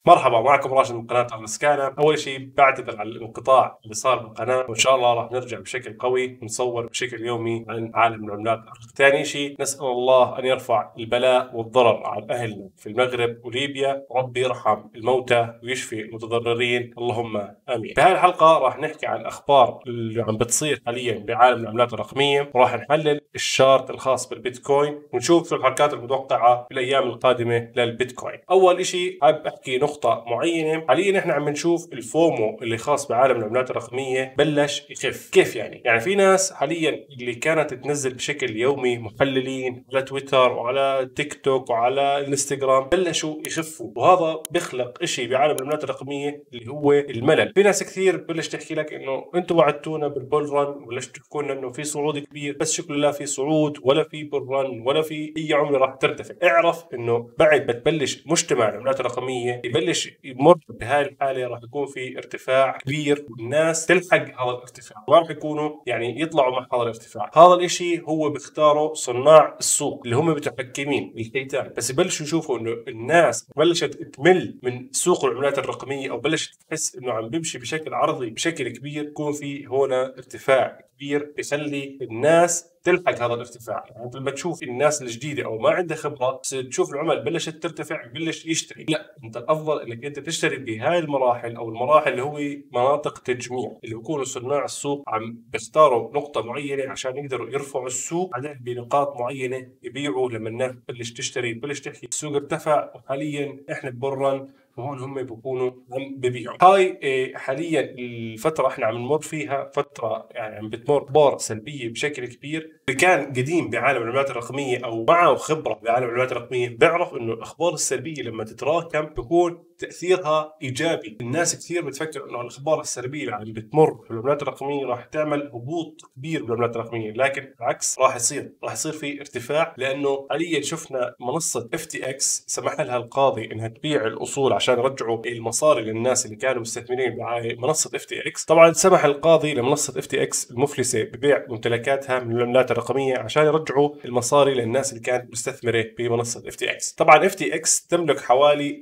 مرحبا، معكم راشد من قناة أمسكانا. أول شيء بعتذر على الانقطاع اللي صار بالقناة، وإن شاء الله راح نرجع بشكل قوي ونصور بشكل يومي عن عالم العملات. ثاني شيء نسأل الله أن يرفع البلاء والضرر عن أهلنا في المغرب وليبيا، ربي يرحم الموتى ويشفي المتضررين، اللهم آمين. بهذه الحلقة راح نحكي عن الأخبار اللي عم بتصير حاليا بعالم العملات الرقمية، وراح نحلل الشارت الخاص بالبيتكوين ونشوف شو الحركات المتوقعة في الأيام القادمة للبيتكوين. أول شيء حابب أحكي نقطة معينة. حاليا احنا عم نشوف الفومو اللي خاص بعالم العملات الرقمية بلش يخف. كيف يعني في ناس حاليا اللي كانت تنزل بشكل يومي محللين على تويتر وعلى تيك توك وعلى الانستغرام بلشوا يخفوا، وهذا بيخلق إشي بعالم العملات الرقمية اللي هو الملل. في ناس كثير بلش تحكي لك انه انتم وعدتونا بالبول رن، وليش تحكوا لنا انه في صعود كبير، بس شكله لا في صعود ولا في بول رن ولا في اي عمله راح ترتفع. اعرف انه بعد ما تبلش مجتمع العملات الرقميه يبلش يمر بهاي الحاله راح يكون في ارتفاع كبير، والناس تلحق هذا الارتفاع، ما راح يكونوا يعني يطلعوا مع هذا الارتفاع. هذا الاشي هو بيختاره صناع السوق اللي هم متحكمين الكيتان، بس يبلشوا يشوفوا انه الناس بلشت تمل من سوق العملات الرقميه، او بلشت تحس انه عم بيمشي بشكل عرضي بشكل كبير، يكون في هنا ارتفاع كبير بيخلي الناس تلحق هذا الارتفاع. يعني لما تشوف الناس الجديده او ما عندها خبره، تشوف العمل بلشت ترتفع بلش يشتري. لا، انت الافضل انك انت تشتري بهاي المراحل، او المراحل اللي هو مناطق تجميع، اللي بيكونوا صناع السوق عم بيختاروا نقطه معينه عشان يقدروا يرفعوا السوق، بعدين بنقاط معينه يبيعوا. لما الناس تبلش تشتري بلش تحكي السوق ارتفع، وحاليا احنا ببرن، وهون هم بيكونوا عم ببيعوا. هاي حاليا الفترة احنا عم نمر فيها فترة يعني عم بتمر اخبار سلبية بشكل كبير. اللي كان قديم بعالم العملات الرقمية او معه خبرة بعالم العملات الرقمية بيعرف انه الاخبار السلبية لما تتراكم بيكون تأثيرها إيجابي. الناس كثير بتفكر إنه الأخبار السلبية اللي عم بتمر في العملات الرقمية راح تعمل هبوط كبير بالعملات الرقمية، لكن بالعكس راح يصير في ارتفاع، لأنه حاليا شفنا منصة FTX سمح لها القاضي إنها تبيع الأصول عشان يرجعوا المصاري للناس اللي كانوا مستثمرين بمنصة FTX. طبعا سمح القاضي لمنصة FTX المفلسة ببيع ممتلكاتها من العملات الرقمية عشان يرجعوا المصاري للناس اللي كانت مستثمرة بمنصة FTX. طبعا FTX تملك حوالي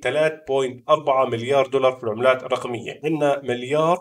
3.4 مليار دولار في العملات الرقمية. عندنا مليار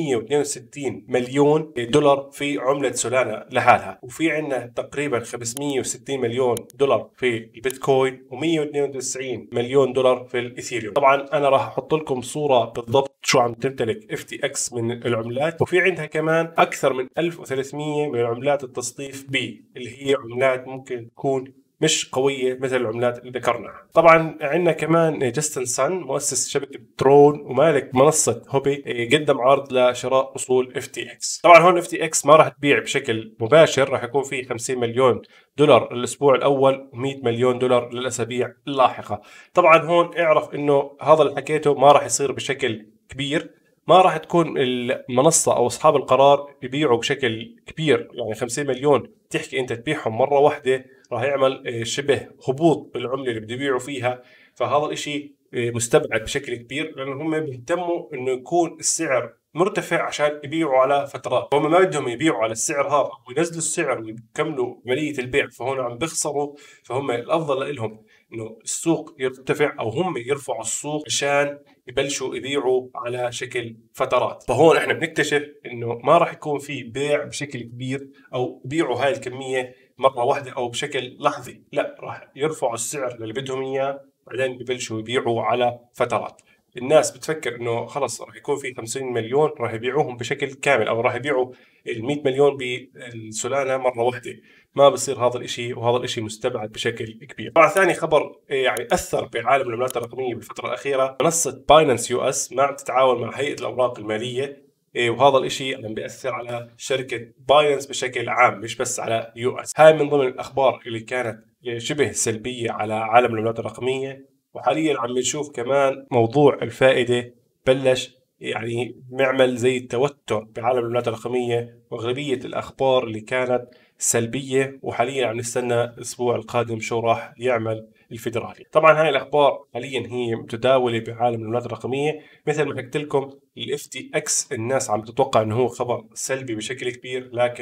و162 مليون دولار في عملة سولانا لحالها، وفي عندنا تقريبا 560 مليون دولار في البيتكوين، و192 مليون دولار في الاثيريوم. طبعا انا راح احط لكم صورة بالضبط شو عم تمتلك FTX من العملات، وفي عندها كمان اكثر من 1300 من العملات التصنيف بي، اللي هي عملات ممكن تكون مش قوية مثل العملات اللي ذكرناها. طبعا عندنا كمان جاستن سان مؤسس شبكة ترون ومالك منصة هوبي، قدم عرض لشراء أصول FTX. طبعا هون FTX ما راح تبيع بشكل مباشر، راح يكون في 50 مليون دولار الأسبوع الأول و100 مليون دولار للأسابيع اللاحقة. طبعا هون اعرف إنه هذا اللي حكيته ما راح يصير بشكل كبير، ما راح تكون المنصة أو أصحاب القرار يبيعوا بشكل كبير. يعني 50 مليون تحكي أنت تبيعهم مرة واحدة راح يعمل شبه هبوط بالعملة اللي بده يبيعوا فيها. فهذا الإشي مستبعد بشكل كبير، لأنه هم بيهتموا إنه يكون السعر مرتفع عشان يبيعوا على فترات. هم ما بدهم يبيعوا على السعر هذا وينزلوا السعر ويكملوا عملية البيع، فهون عم بيخسروا. فهم الأفضل لهم إنه السوق يرتفع أو هم يرفعوا السوق عشان يبلشوا يبيعوا على شكل فترات. فهون احنا بنكتشف انه ما راح يكون في بيع بشكل كبير او بيعوا هاي الكمية مرة واحدة او بشكل لحظي، لا، راح يرفعوا السعر اللي بدهم اياه، بعدين ببلشوا يبيعوا على فترات. الناس بتفكر انه خلص راح يكون في 50 مليون راح يبيعوهم بشكل كامل، او راح يبيعوا ال 100 مليون بالسولانة مرة واحدة. ما بصير هذا الاشي، وهذا الاشي مستبعد بشكل كبير. طبعا ثاني خبر يعني اثر بعالم العملات الرقميه بالفتره الاخيره، منصه باينانس US ما عم تتعاون مع هيئه الاوراق الماليه، وهذا الاشي عم بياثر على شركه باينانس بشكل عام، مش بس على US. هاي من ضمن الاخبار اللي كانت شبه سلبيه على عالم العملات الرقميه. وحاليا عم نشوف كمان موضوع الفائده بلش يعني نعمل زي التوتر بعالم العملات الرقميه، واغلبيه الاخبار اللي كانت سلبيه. وحاليا عم نستنى الاسبوع القادم شو راح يعمل الفيدرالي. طبعا هاي الاخبار حاليا هي متداوله بعالم العملات الرقميه. مثل ما حكيت لكم FTX الناس عم تتوقع انه هو خبر سلبي بشكل كبير، لكن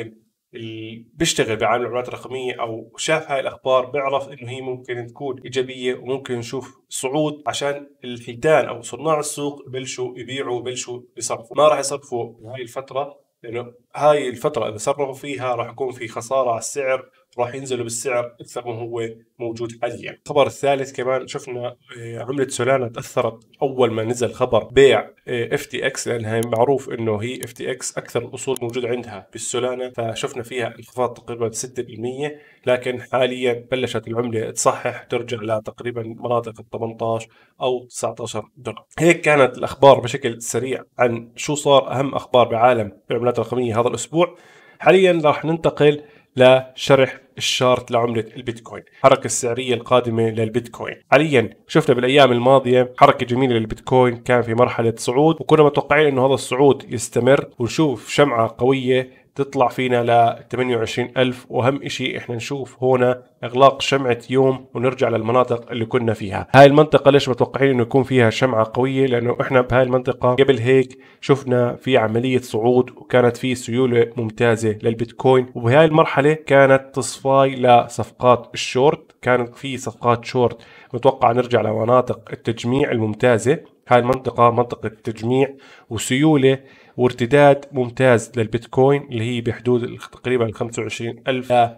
اللي بيشتغل بعالم العملات الرقمية أو شاف هاي الأخبار بيعرف إنه هي ممكن تكون إيجابية، وممكن نشوف صعود عشان الحيتان أو صناع السوق بلشوا يبيعوا، بلشوا يصرفوا. ما راح يصرفوا بهاي الفترة، لأنه هاي الفترة إذا صرفوا فيها راح يكون في خسارة على السعر، راح ينزلوا بالسعر أكثر ما هو موجود حاليا. الخبر الثالث كمان شفنا عملة سولانا تأثرت أول ما نزل خبر بيع FTX، لأنها معروف إنه هي FTX أكثر الأصول موجودة عندها بالسولانا، فشفنا فيها انخفاض تقريبا 6%، لكن حاليا بلشت العملة تصحح ترجع لتقريبا مناطق ال 18 أو 19 دولار. هيك كانت الأخبار بشكل سريع عن شو صار أهم أخبار بعالم العملات الرقمية هذا الأسبوع. حاليا راح ننتقل لشرح الشارت لعملة البيتكوين، الحركة السعرية القادمة للبيتكوين. حاليا شفنا بالأيام الماضية حركة جميلة للبيتكوين، كان في مرحلة صعود، وكنا متوقعين أنه هذا الصعود يستمر ونشوف شمعة قوية تطلع فينا ل 28,000، وأهم إشي إحنا نشوف هنا إغلاق شمعة يوم ونرجع للمناطق اللي كنا فيها. هاي المنطقة ليش متوقعين إنه يكون فيها شمعة قوية؟ لأنه إحنا بهاي المنطقة قبل هيك شفنا في عملية صعود، وكانت في سيولة ممتازة للبيتكوين، وبهاي المرحلة كانت تصفاي لصفقات الشورت، كانت في صفقات شورت متوقع نرجع لمناطق التجميع الممتازة. هاي المنطقة منطقة تجميع وسيولة وارتداد ممتاز للبيتكوين اللي هي بحدود تقريبا 25,000 ل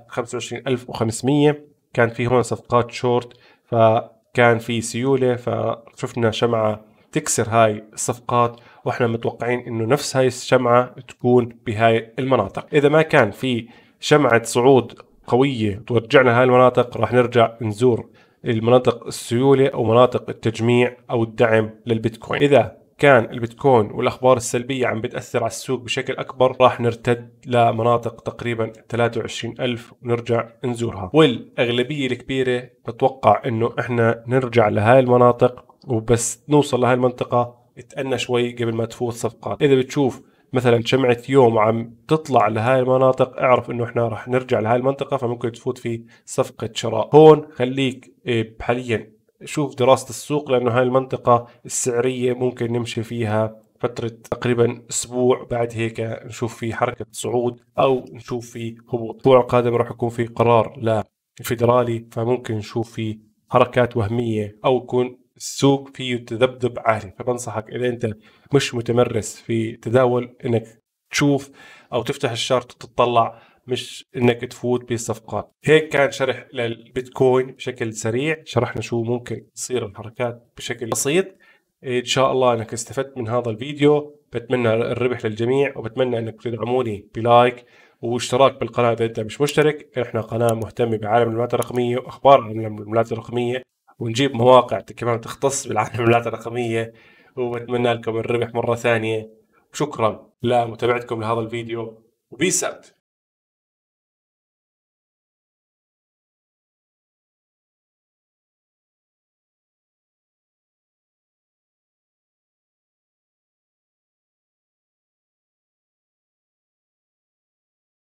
25,500. كان في هون صفقات شورت، فكان في سيولة، فشفنا شمعة تكسر هاي الصفقات، واحنا متوقعين انه نفس هاي الشمعة تكون بهاي المناطق. اذا ما كان في شمعة صعود قوية ترجعنا هاي المناطق، راح نرجع نزور المناطق السيولة أو مناطق التجميع أو الدعم للبيتكوين. إذا كان البيتكوين والأخبار السلبية عم بتأثر على السوق بشكل أكبر، راح نرتد لمناطق تقريبا 23,000 ونرجع نزورها، والأغلبية الكبيرة بتوقع إنه إحنا نرجع لهاي المناطق، وبس نوصل لهاي المنطقة اتأنى شوي قبل ما تفوت صفقات. إذا بتشوف مثلا شمعة يوم عم تطلع لهاي المناطق، اعرف انه احنا راح نرجع لهاي المنطقة، فممكن تفوت في صفقة شراء. هون خليك حاليا شوف دراسة السوق، لانه هاي المنطقة السعرية ممكن نمشي فيها فترة تقريبا اسبوع، بعد هيك نشوف في حركة صعود او نشوف في هبوط. الاسبوع القادم راح يكون في قرار للفيدرالي، فممكن نشوف في حركات وهمية او يكون السوق فيه تذبذب عالي. فبنصحك إذا أنت مش متمرس في تداول إنك تشوف أو تفتح الشارت وتطلع، مش إنك تفوت بصفقات. هيك كان شرح للبيتكوين بشكل سريع، شرحنا شو ممكن تصير الحركات بشكل بسيط. إن شاء الله أنك استفدت من هذا الفيديو، بتمنى الربح للجميع، وبتمنى أنك تدعموني بلايك واشتراك بالقناة إذا أنت مش مشترك. إحنا قناة مهتمة بعالم العملات الرقمية وأخبار عن العملات الرقمية، ونجيب مواقع كمان تختص بالعالم العملات الرقمية، وبتمنى لكم الربح مرة ثانية. شكرا لمتابعتكم لهذا الفيديو، وبيس اوت.